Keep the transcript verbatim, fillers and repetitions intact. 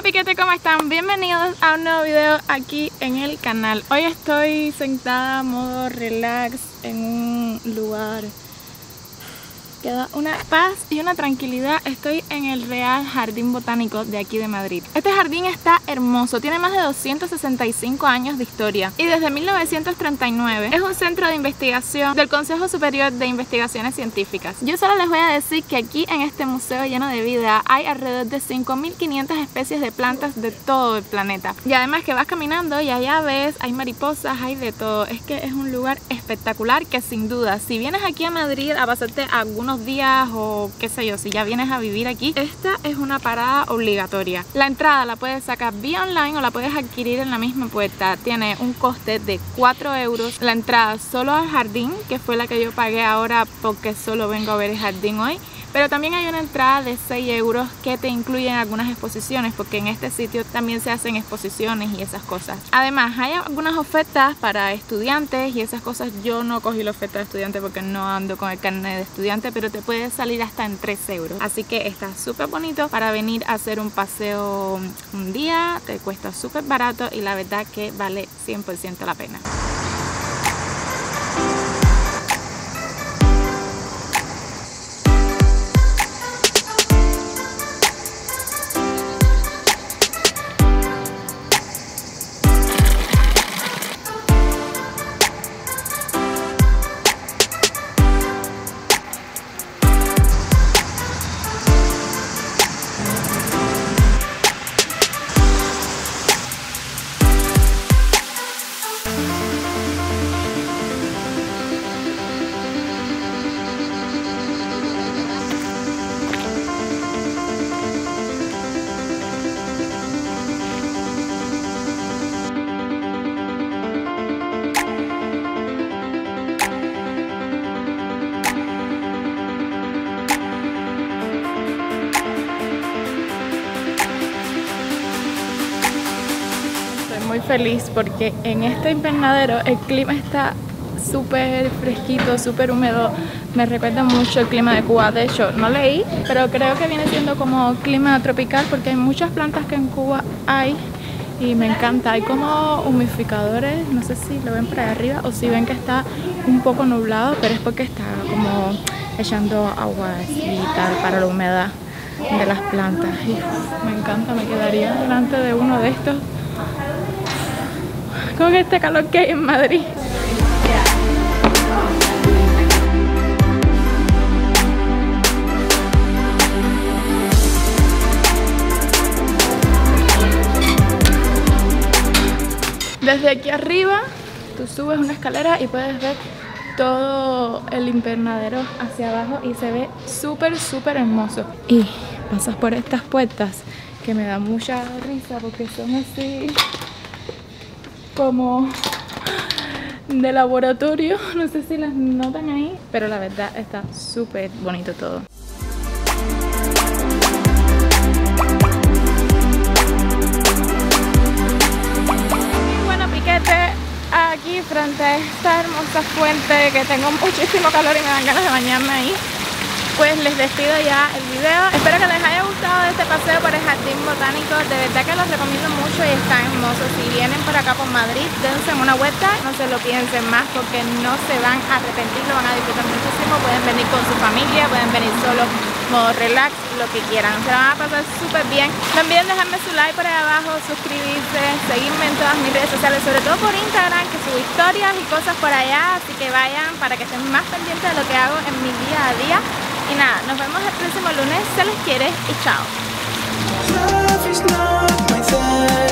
Piquete, ¿cómo están? Bienvenidos a un nuevo video aquí en el canal. Hoy estoy sentada a modo relax en un lugar que da una paz y una tranquilidad. Estoy en el Real Jardín Botánico de aquí de Madrid. Este jardín está hermoso, tiene más de doscientos sesenta y cinco años de historia y desde mil novecientos treinta y nueve es un centro de investigación del Consejo Superior de Investigaciones Científicas. Yo solo les voy a decir que aquí en este museo lleno de vida hay alrededor de cinco mil quinientas especies de plantas de todo el planeta. Y además que vas caminando y allá ves, hay mariposas, hay de todo. Es que es un lugar espectacular que sin duda, si vienes aquí a Madrid a pasarte algunos días o qué sé yo, si ya vienes a vivir aquí, esta es una parada obligatoria. La entrada la puedes sacar vía online o la puedes adquirir en la misma puerta. Tiene un coste de cuatro euros la entrada solo al jardín, que fue la que yo pagué ahora porque solo vengo a ver el jardín hoy. Pero también hay una entrada de seis euros que te incluyen algunas exposiciones, porque en este sitio también se hacen exposiciones y esas cosas. Además, hay algunas ofertas para estudiantes y esas cosas. Yo no cogí la oferta de estudiante porque no ando con el carnet de estudiante, pero te puede salir hasta en tres euros. Así que está súper bonito para venir a hacer un paseo un día, te cuesta súper barato y la verdad que vale cien por ciento la pena. Muy feliz porque en este invernadero el clima está súper fresquito, súper húmedo. Me recuerda mucho el clima de Cuba. De hecho, no leí, pero creo que viene siendo como clima tropical porque hay muchas plantas que en Cuba hay y me encanta. Hay como humidificadores, no sé si lo ven por ahí arriba o si ven que está un poco nublado, pero es porque está como echando agua y tal para la humedad de las plantas. Y uf, me encanta, me quedaría delante de uno de estos con este calor que hay en Madrid. Desde aquí arriba tú subes una escalera y puedes ver todo el invernadero hacia abajo y se ve súper súper hermoso. Y pasas por estas puertas que me da mucha risa porque son así como de laboratorio, no sé si las notan ahí, pero la verdad está súper bonito todo. Y bueno, Piquete, aquí frente a esta hermosa fuente que tengo muchísimo calor y me dan ganas de bañarme ahí, pues les despido ya el video. Espero que les haya gustado este paseo por el Jardín Botánico. De verdad que los recomiendo mucho y está hermoso. Si vienen por acá por Madrid, dense una vuelta, no se lo piensen más porque no se van a arrepentir, lo van a disfrutar muchísimo. Pueden venir con su familia, pueden venir solo, modo relax, lo que quieran. Se van a pasar súper bien. No olviden dejarme su like por ahí abajo, suscribirse, seguirme en todas mis redes sociales, sobre todo por Instagram, que subo historias y cosas por allá. Así que vayan para que estén más pendientes de lo que hago en mi día a día. Y nada, nos vemos el próximo lunes, se les quiere y chao.